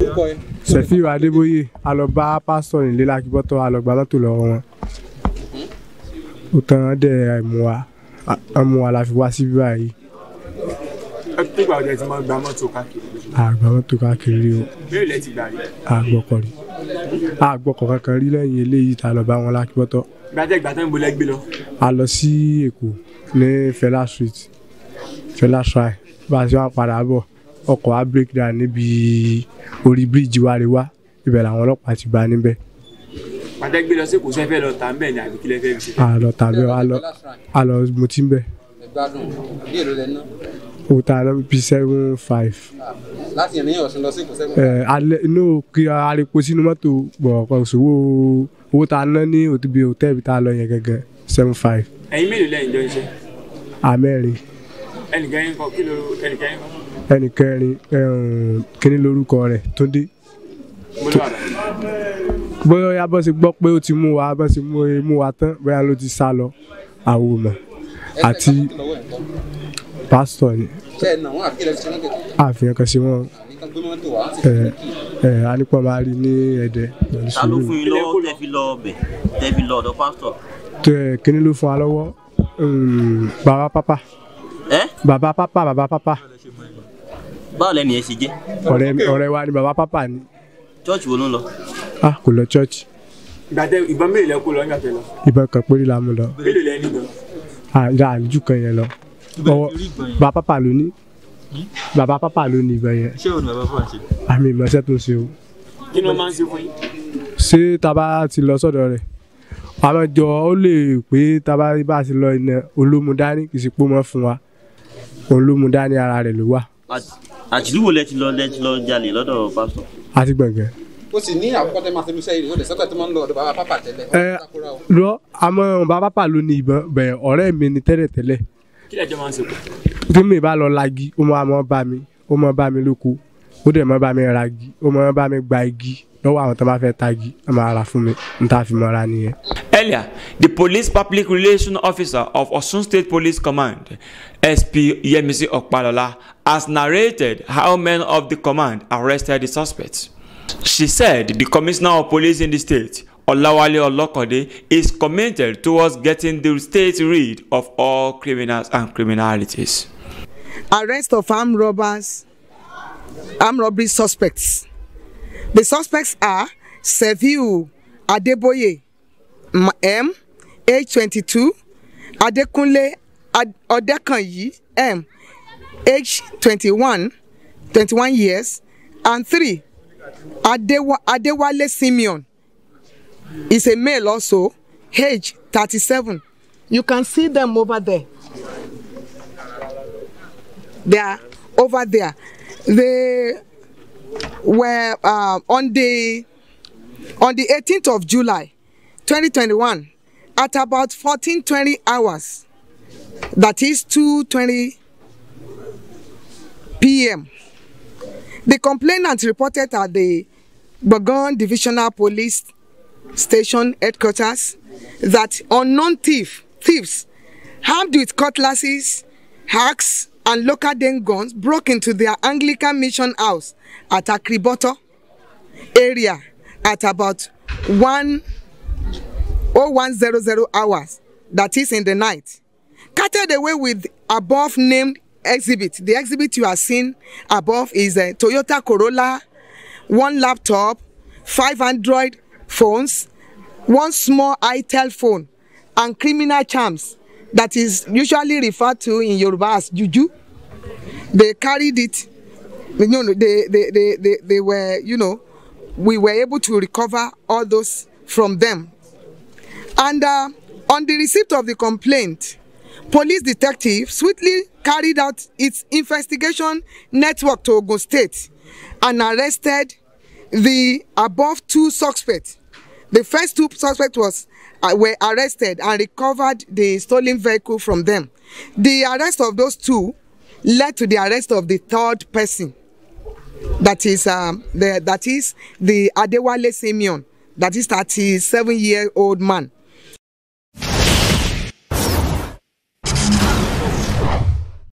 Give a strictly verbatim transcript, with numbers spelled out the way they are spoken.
Sefiu Adeboye, a lọ bá pásítọ̀ nílé l'Akíbọ́tọ̀, a lọ gba mọ́tò lọ́wọ́ wọn. Ó tán dẹ̀ mú wa, mú wa la fi wá síbí báyìí. Ẹ tó gbà ọ̀dẹ̀ tí máa gba mọ́tò káàkiri. A gba mọ́tò káàkiri o. Bẹ́ẹ̀ lẹ ti gbà rí. A gbọ́kọ̀ rí. A gbọ́kọ̀ kankan rí lẹ́yìn eléyìí tá a lọ bá wọn l'Akíbọ́tọ̀. Gbàtẹ́ gbàtẹ́ ń bolẹ́ gbé lọ. A lọ sí Èkó ní Fela Street, Fela Shrine. Bá a ṣe wá padà bọ̀, ọkọ̀ wa break down níbi orí bíríìjì wa rè wá. Ibẹ̀ làwọn ọlọ́pàá ti bá níbẹ̀. Gbàtẹ́ gbé lọ sí Èkó sẹ́fẹ́ lọ tà ń bẹ̀ ní àbí kílẹ̀ fẹ́ fi ṣe. A lọ tà bẹ́ẹ̀, a lọ a lọ mo ti ń bẹ̀. Ó ta lọ bí seven five. Láti yẹn ní Ọ̀ṣun lọ sí Èkó seven five. Ẹ alẹ́ inú kí aripo sínú mọ́tò bọ̀ ọkọ̀ òṣòwò owó tá a ná ní òtúbi hòtẹ́ẹ̀lì tá a lọ yẹn gẹ́gẹ́ seven five. Ẹ̀yin mélòó lẹ́yìn jọ iṣẹ́? Àmẹ́rin. Ẹnìkẹrin kọ kí ló ẹnìkẹrin kọ? Ẹnìkẹrin kíní lórúkọ rẹ̀ Túndé. Bóyá ya bọ́ sí gbọ́ pé ó ti mú wa bọ́ sí mú wa tán bóyá ló ti sá lọ àwọn ọmọ àti pásítọ̀ ni. Àfihàn kan sí wọn. Ẹ ẹ anípọ̀ máa rí ní Ẹ̀dẹ́. Ta ló fún yín lọ́wọ́ tẹ́ fi lọ ọbẹ̀ tẹ́ fi lọ ọ̀dọ̀ pásítọ̀? Tẹ kíní ló fún wa lọ́wọ́ bàbá pápá. Ẹ́? Bàbá pápá bàbá pápá. Báwo lẹ́nu yẹn ṣe jẹ́? Ọ̀rẹ́ ọ̀rẹ́ wa ni bàbá pápá ni. Chọ́ọ̀chì wo ló ń lọ? Ah, kò lọ chọ́ọ̀chì. Gbàtẹ́ ìbọn mélòó lẹ kó lọ nígbà tẹ́ lọ? Ìbọn kan péré la mú lọ. Mélòó lẹ ní gan? Àjà àlùjù kan yẹn lọ. Ọwọ́ bàbá pápá ló ní. Bàbá pápá ló ní ìbọn yẹn. Ṣé òun ni bàbá pápá ṣe? Àmì ìmọ̀ọ́sẹ́ tó ń ṣe o. Kí ni wọ́n máa ń ṣe fún yín? Ṣé tá bá ti lọ sọ́dọ̀ rẹ̀? Àwọn jọ ó lè pé tá bá bá ti lọ iná olómudání kì í sì pọ́ mọ́ fún wa. Olómudání ara rẹ̀ ló wà. Àtìlú wo lẹ ti lọ lẹ ti lọ jalè lọ́dọ̀ pásítọ̀? Àti gbọ̀ngàn. Ó sì ní àkọ́kọ́ tẹ́ máa ṣe irúṣẹ́ yìí ó lè sọ́kọ̀ tó máa ń lọ ọ̀dọ̀ bàbá pápá tẹ́lẹ̀. Ẹ lọ àmọ́ bàbá pápá ló ní ìbọn bẹ̀ ọ̀rẹ́ mi ni tẹ́lẹ̀ tẹ́lẹ̀. Kí lẹ́jọ́ máa ń ṣe pọ̀? Tí mi bá lọ lagi ó máa mọ́ bá mi ó mọ́ bá mi lóko ó dẹ̀ mọ́ bá mi ra igi ó mọ́ bá mi gba igi lọ́wọ́ àwọn tó bá fẹ́ ta igi ó máa ra fún mi n ta fi mọ́ra nìyẹn. Earlier, the Police Public Relations Officer of Osun State Police Command, S P Yemisi Okpalola, has narrated how men of the command arrested the suspects. She said the Commissioner of Police in the state, Olawale Olokode, is committed towards getting the state rid of all criminals and criminalities. Arrest of armed robbers, armed robbery suspects. The suspects are Sefiu Adeboye, M, age twenty-two, Adekunle Odekanyi, M, age twenty-one, twenty-one years, and three, Adewa, Adewale Simeon, is a male also, age thirty-seven. You can see them over there. They are over there. They were uh, on the on the eighteenth of July, twenty twenty-one, at about fourteen twenty hours, that is two twenty p m The complainant reported at the Bogon Divisional Police Station headquarters that unknown thief, thieves armed with cutlasses, hacks, and local den guns broke into their Anglican mission house at Akriboto area at about one oh one hundred hours, that is in the night. Carted away with above named exhibit. The exhibit you are seeing above is a Toyota Corolla, one laptop, five Android phones, one small iTel phone, and criminal charms that is usually referred to in Yoruba as juju. They carried it, you know, they, they, they, they, they were, you know, we were able to recover all those from them. And uh, on the receipt of the complaint, police detective swiftly carried out its investigation network to Ogun State and arrested the above two suspects. The first two suspects was, uh, were arrested and recovered the stolen vehicle from them. The arrest of those two led to the arrest of the third person. That is, um, the, that is the Adewale Simeon, that is thirty-seven year old man.